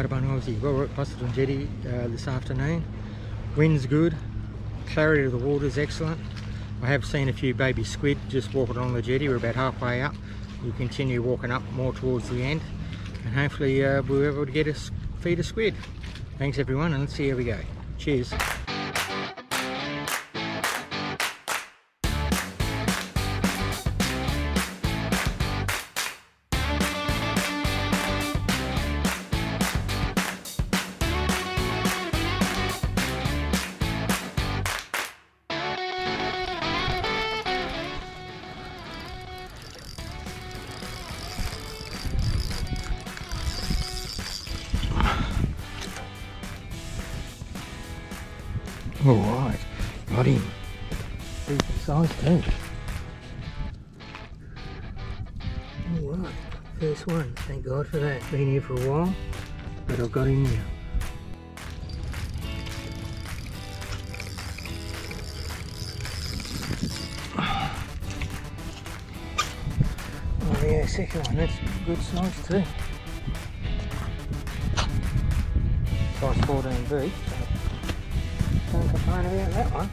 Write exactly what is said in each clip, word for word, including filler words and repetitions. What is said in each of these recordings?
Albino Jig. Well, we're at Busselton Jetty uh, this afternoon. Wind's good, clarity of the water is excellent. I have seen a few baby squid just walking along the jetty. We're about halfway up. We'll continue walking up more towards the end, and hopefully uh, we'll be able to get a feed a squid. Thanks everyone, and let's see how we go. Cheers. Alright, got him. Decent size too. Alright, first one, thank God for that. Been here for a while, but I've got him now. Oh yeah, second one, that's good size too. Size fourteen B. Can't complain about that one.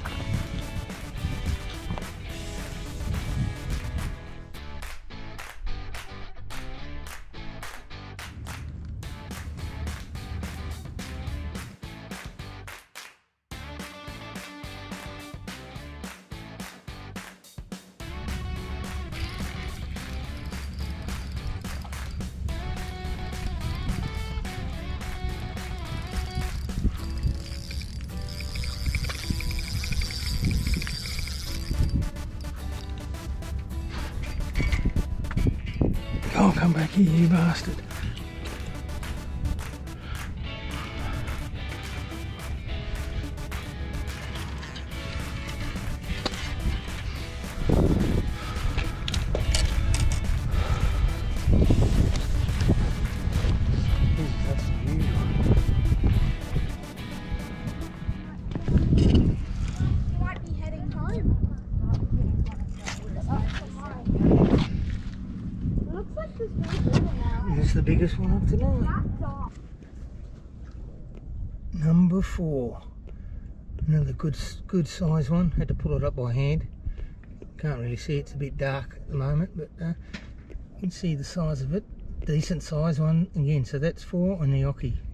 Oh, come back here, you bastard. This is the biggest one of tonight. Number four. Another good good size one. Had to pull it up by hand. Can't really see, it's a bit dark at the moment, but uh, you can see the size of it. Decent size one again. So that's four on the Oki.